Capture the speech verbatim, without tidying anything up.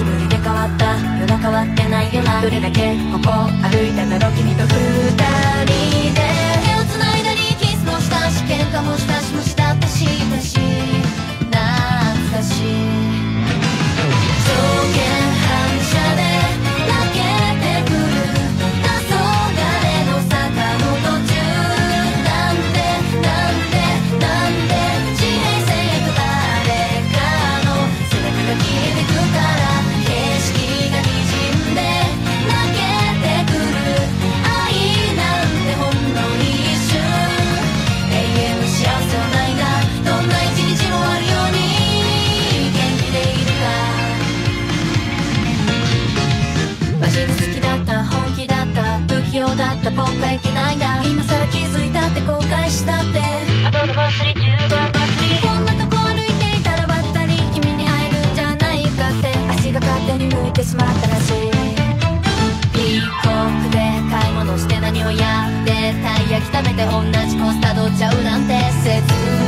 しぶりで変わった夜中はってないよな。どれだけここ歩いただろう君と二人で手を繋いだりキスもしたし喧嘩もしたし無視だったしだし懐かしい条件反射で泣けてくる黄昏の坂の途中なんてなんてなんて地平線へと誰かの背中が消えてくから景色が滲んで泣けてくる愛なんてほんの一瞬永遠の幸せはないがどんな一日もあるように元気でいるかマジで好きだった本気だった不器用だった僕はいけないんだ今さら気づいたって後悔したって後の忘れ中が祭りこんなとこ歩いていたらばったり君に会えるんじゃないかって足が勝手に向いてしまったらしいピーコックで買い物して何をやってたい焼き食べて同じコースたどっちゃうなんて切ない